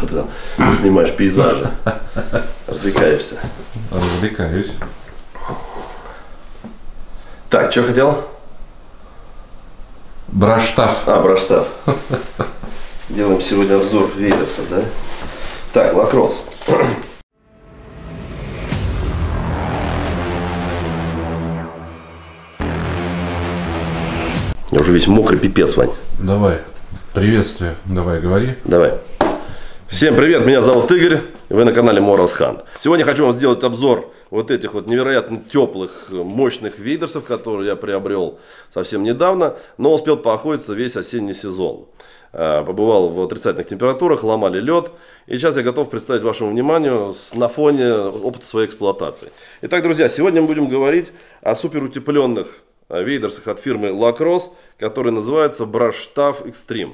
ты там снимаешь пейзажи. Развлекаешься. Развлекаюсь. Так, что хотел? Браштаф. Браштаф. Делаем сегодня обзор Вейдерса, да? Так, лакросс. Я уже весь мокрый пипец, Вань. Давай. Приветствие. Давай, говори. Давай. Всем привет, меня зовут Игорь, и вы на канале Morals Hunt. Сегодня хочу вам сделать обзор вот этих вот невероятно теплых, мощных вейдерсов, которые я приобрел совсем недавно, но успел поохотиться весь осенний сезон. Побывал в отрицательных температурах, ломали лед, и сейчас я готов представить вашему вниманию на фоне опыта своей эксплуатации. Итак, друзья, сегодня мы будем говорить о суперутепленных вейдерсах от фирмы Lacrosse, которые называются Браштаф Extreme.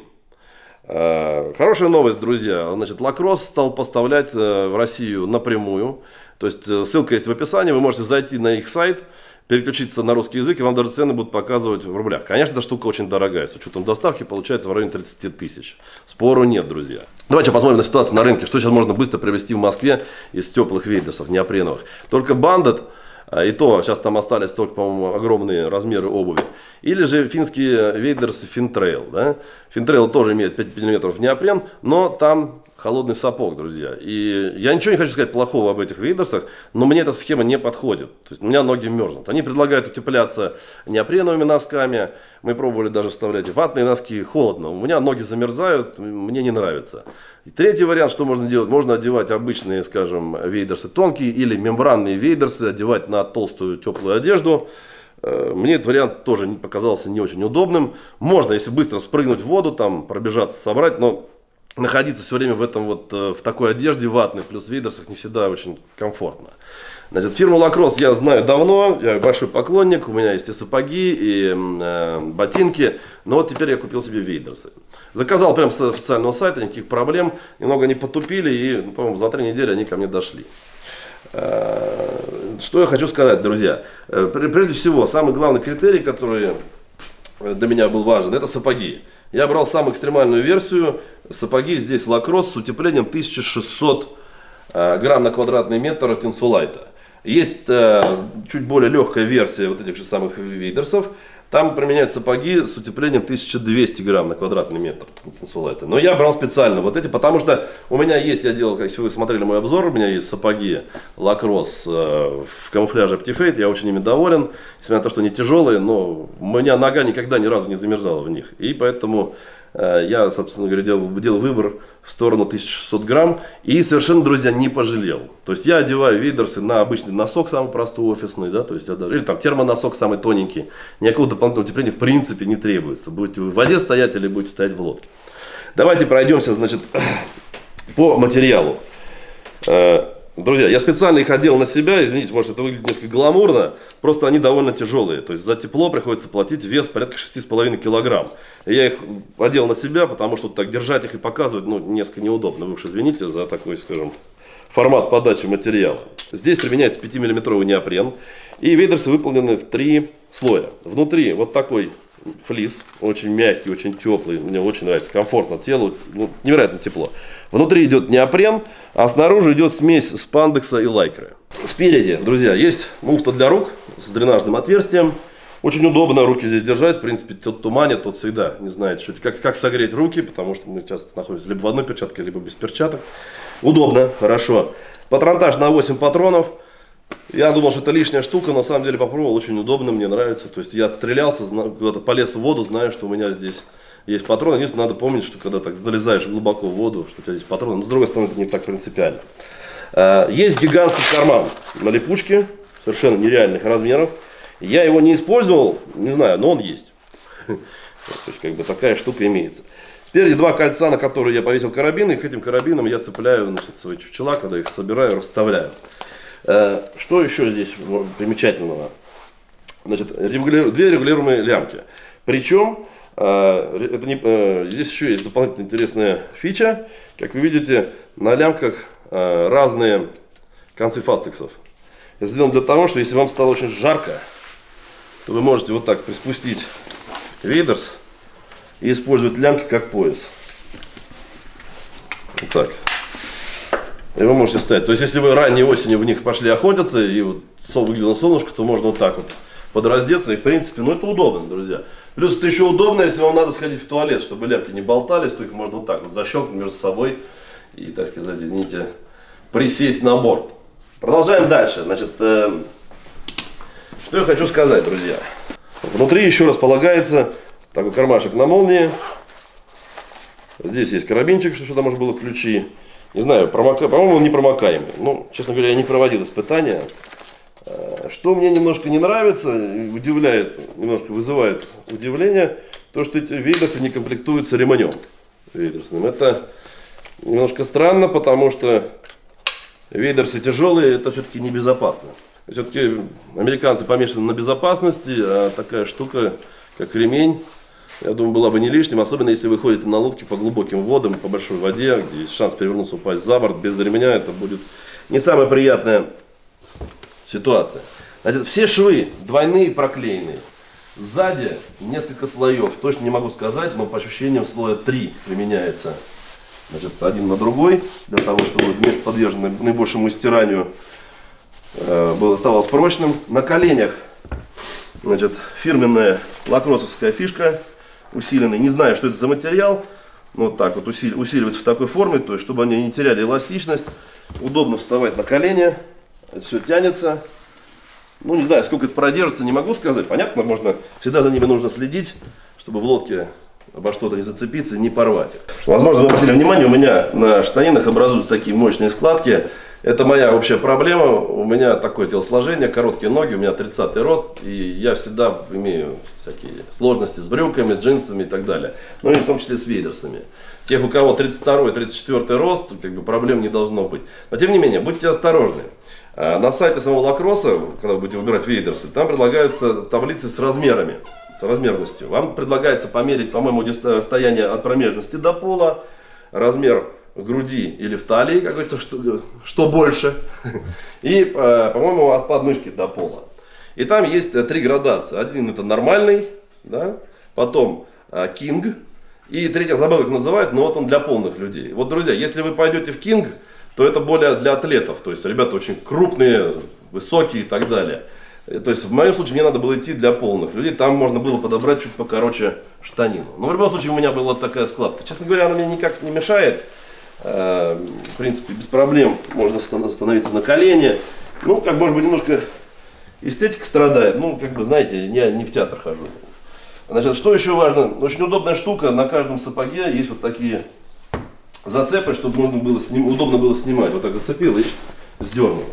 Хорошая новость, друзья. Значит, Lacrosse стал поставлять в Россию напрямую. То есть ссылка есть в описании. Вы можете зайти на их сайт, переключиться на русский язык, и вам даже цены будут показывать в рублях. Конечно, эта штука очень дорогая. С учетом доставки получается в районе 30 тысяч. Спору нет, друзья. Давайте посмотрим на ситуацию на рынке. Что сейчас можно быстро приобрести в Москве из теплых вейдерсов неопреновых. Только Bandit. И то, сейчас там остались только, по-моему, огромные размеры обуви. Или же финские вейдерсы Fintrail. Да? Fintrail тоже имеет 5 мм неопрен, но там холодный сапог, друзья. И я ничего не хочу сказать плохого об этих вейдерсах, но мне эта схема не подходит. То есть у меня ноги мерзнут. Они предлагают утепляться неопреновыми носками. Мы пробовали даже вставлять ватные носки. Холодно. У меня ноги замерзают, мне не нравится. И третий вариант, что можно делать, можно одевать обычные, скажем, вейдерсы тонкие или мембранные вейдерсы, одевать на толстую теплую одежду. Мне этот вариант тоже показался не очень удобным. Можно, если быстро спрыгнуть в воду, там пробежаться, собрать, но находиться все время в этом вот, в такой одежде ватной, плюс в вейдерсах не всегда очень комфортно. Значит, фирму Lacrosse я знаю давно, я большой поклонник, у меня есть и сапоги, и ботинки, но вот теперь я купил себе вейдерсы. Заказал прямо с официального сайта, никаких проблем, немного они потупили, и, по-моему, за 3 недели они ко мне дошли. Что я хочу сказать, друзья. Прежде всего, самый главный критерий, который для меня был важен, это сапоги. Я брал самую экстремальную версию, сапоги здесь Lacrosse с утеплением 1600 грамм на квадратный метр Тинсулайта. Есть чуть более легкая версия вот этих же самых вейдерсов. Там применяют сапоги с утеплением 1200 грамм на квадратный метр Тинсулайта. Но я брал специально вот эти, потому что у меня есть, я делал, если вы смотрели мой обзор, у меня есть сапоги Lacrosse в камуфляже Optifade, я очень ими доволен. Несмотря на то, что они тяжелые, но у меня нога никогда ни разу не замерзала в них. И поэтому я, собственно говоря, делал выбор в сторону 1600 грамм и совершенно, друзья, не пожалел. То есть я одеваю вейдерсы на обычный носок, самый простой офисный, да, то есть я даже, или там термоносок самый тоненький. Никакого дополнительного утепления в принципе не требуется. Будете вы в воде стоять или будете стоять в лодке. Давайте пройдемся, значит, по материалу. Друзья, я специально их одел на себя, извините, может это выглядит несколько гламурно, просто они довольно тяжелые, то есть за тепло приходится платить вес порядка 6,5 килограмм. И я их одел на себя, потому что так держать их и показывать, ну, несколько неудобно, вы уж извините за такой, скажем, формат подачи материала. Здесь применяется 5-миллиметровый неопрен, и вейдерсы выполнены в 3 слоя. Внутри вот такой флис, очень мягкий, очень теплый, мне очень нравится, комфортно телу, ну, невероятно тепло. Внутри идет неопрен, а снаружи идет смесь спандекса и лайкры. Спереди, друзья, есть муфта для рук с дренажным отверстием. Очень удобно руки здесь держать, в принципе, тот туманит, тот всегда не знает, что, как согреть руки, потому что мы часто находимся либо в одной перчатке, либо без перчаток. Удобно, хорошо. Патронтаж на 8 патронов. Я думал, что это лишняя штука, но на самом деле попробовал, очень удобно, мне нравится. То есть я отстрелялся, куда-то полез в воду, знаю, что у меня здесь есть патроны. Единственное, надо помнить, что когда так залезаешь глубоко в воду, что у тебя здесь патроны, но с другой стороны это не так принципиально. Есть гигантский карман на липучке, совершенно нереальных размеров. Я его не использовал, не знаю, но он есть. То есть как бы такая штука имеется. Спереди 2 кольца, на которые я повесил карабин, и к этим карабинам я цепляю, значит, свои чучела, когда их собираю, расставляю. Что еще здесь примечательного? Значит, 2 регулируемые лямки. Причем здесь еще есть дополнительная интересная фича. Как вы видите, на лямках разные концы фастексов. Это сделано для того, что если вам стало очень жарко, то вы можете вот так приспустить вейдерс и использовать лямки как пояс. Вот так. И вы можете ставить. То есть, если вы ранней осенью в них пошли охотиться, и вот выглядело солнышко, то можно вот так вот подраздеться. И, в принципе, ну это удобно, друзья. Плюс это еще удобно, если вам надо сходить в туалет, чтобы лямки не болтались, то их можно вот так вот защелкнуть между собой и, так сказать, извините, присесть на борт. Продолжаем дальше. Значит, что я хочу сказать, друзья. Внутри еще располагается такой кармашек на молнии. Здесь есть карабинчик, чтобы сюда можно было ключи. Не знаю, по-моему, он непромокаемый. Ну, честно говоря, я не проводил испытания. Что мне немножко не нравится, удивляет, немножко вызывает удивление, то, что эти вейдерсы не комплектуются ремнем вейдерсным. Это немножко странно, потому что вейдерсы тяжелые, это все-таки небезопасно. Все-таки американцы помешаны на безопасности, а такая штука, как ремень, я думаю, была бы не лишним, особенно если вы ходите на лодке по глубоким водам, по большой воде, где есть шанс перевернуться, упасть за борт. Без ремня это будет не самая приятная ситуация. Значит, все швы двойные проклеенные. Сзади несколько слоев, точно не могу сказать, но по ощущениям слоя 3 применяется. Значит, один на другой, для того, чтобы место, подверженное наибольшему стиранию, оставалось прочным. На коленях, значит, фирменная лакроссовская фишка, усиленная. Не знаю, что это за материал, но вот так вот усиливается в такой форме, то есть, чтобы они не теряли эластичность. Удобно вставать на колени, все тянется. Ну, не знаю, сколько это продержится, не могу сказать. Понятно, всегда за ними нужно следить, чтобы в лодке обо что-то не зацепиться, не порвать их. Возможно, вы обратили внимание, у меня на штанинах образуются такие мощные складки. Это моя общая проблема. У меня такое телосложение, короткие ноги, у меня 30-й рост, и я всегда имею всякие сложности с брюками, джинсами и так далее. Ну и в том числе с вейдерсами. Тех, у кого 32-й, 34-й рост, как бы проблем не должно быть. Но тем не менее, будьте осторожны. На сайте самого лакросса, когда вы будете выбирать вейдерсы, там предлагаются таблицы с размерами, с размерностью. Вам предлагается померить, по-моему, расстояние от промежности до пола, размер в груди или в талии, как говорится, что больше, и, по-моему, от подмышки до пола. И там есть 3 градации. Один это нормальный, да? Потом кинг, и третий, забыл, как называют, но вот он для полных людей. Вот, друзья, если вы пойдете в кинг, то это более для атлетов, то есть ребята очень крупные, высокие и так далее. То есть в моем случае мне надо было идти для полных людей, там можно было подобрать чуть покороче штанину. Но в любом случае у меня была такая складка. Честно говоря, она мне никак не мешает, в принципе без проблем можно становиться на колени. Ну, как может быть немножко эстетика страдает, ну, как бы, знаете, я не в театр хожу. Значит, что еще важно, очень удобная штука, на каждом сапоге есть вот такие зацепы, чтобы можно было удобно было снимать. Вот так зацепил и сдернул.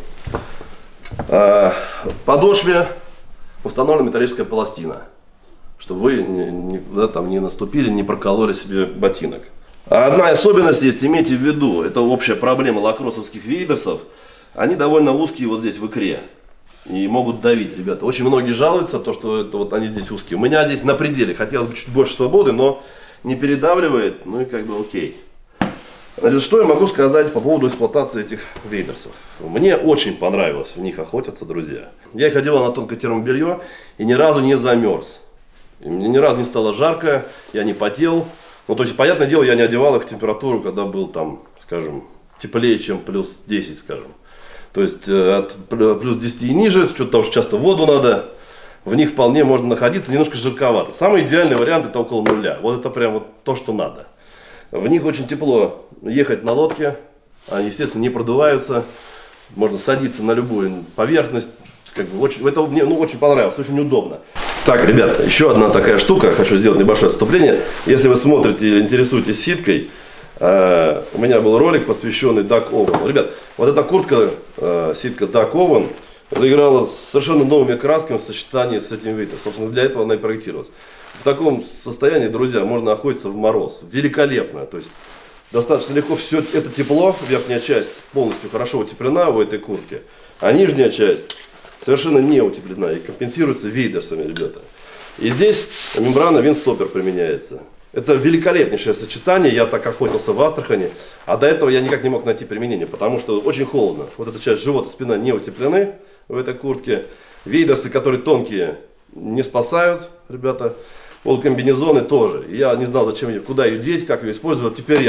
В подошве установлена металлическая пластина, чтобы вы не наступили, не прокололи себе ботинок. Одна особенность есть, имейте в виду, это общая проблема лакроссовских вейдерсов, они довольно узкие вот здесь в икре и могут давить, ребята. Очень многие жалуются, что это вот они здесь узкие. У меня здесь на пределе, хотелось бы чуть больше свободы, но не передавливает, ну и как бы окей. Значит, что я могу сказать по поводу эксплуатации этих вейдерсов? Мне очень понравилось в них охотиться, друзья. Я их одевал на тонкое термобелье и ни разу не замерз. И мне ни разу не стало жарко, я не потел. Ну, то есть, понятное дело, я не одевал их в температуру, когда был там, скажем, теплее, чем плюс 10, скажем. То есть, от плюс 10 и ниже, с учетом того, что часто в воду надо, в них вполне можно находиться, немножко жарковато. Самый идеальный вариант это около нуля. Вот это прям вот то, что надо. В них очень тепло ехать на лодке, они, естественно, не продуваются, можно садиться на любую поверхность, как бы это мне очень понравилось, очень удобно. Так, ребята, еще одна такая штука, хочу сделать небольшое отступление. Если вы смотрите или интересуетесь ситкой, у меня был ролик, посвященный Duck Oven. Ребят, вот эта куртка, ситка Duck Oven, заиграла совершенно новыми красками в сочетании с этим видом. Собственно, для этого она и проектировалась. В таком состоянии, друзья, можно охотиться в мороз. Великолепно. То есть достаточно легко все это тепло, верхняя часть полностью хорошо утеплена у этой куртки, а нижняя часть совершенно не утеплена и компенсируется вейдерсами, ребята. И здесь мембрана виндстоппер применяется. Это великолепнейшее сочетание. Я так охотился в Астрахани, а до этого я никак не мог найти применение, потому что очень холодно. Вот эта часть живота, спина не утеплены в этой куртке. Вейдерсы, которые тонкие, не спасают, ребята. Полукомбинезоны тоже. Я не знал, зачем ее, куда ее деть, как ее использовать. Теперь я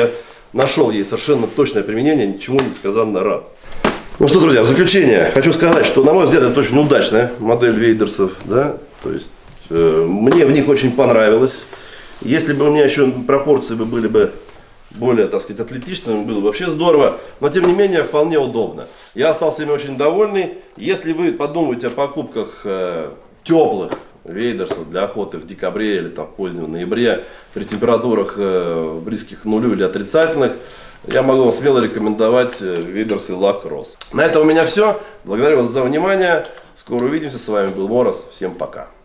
нашел ей совершенно точное применение, ничему несказанно рад. Ну что, друзья, в заключение хочу сказать, что, на мой взгляд, это очень удачная модель вейдерсов, да, то есть мне в них очень понравилось. Если бы у меня еще пропорции были бы более, так сказать, атлетичными, было бы вообще здорово, но тем не менее вполне удобно. Я остался ими очень довольный. Если вы подумаете о покупках теплых вейдерсов для охоты в декабре или там в позднем ноябре при температурах близких к нулю или отрицательных, я могу вам смело рекомендовать вейдерсы Lacrosse. На этом у меня все. Благодарю вас за внимание. Скоро увидимся. С вами был Мороз. Всем пока.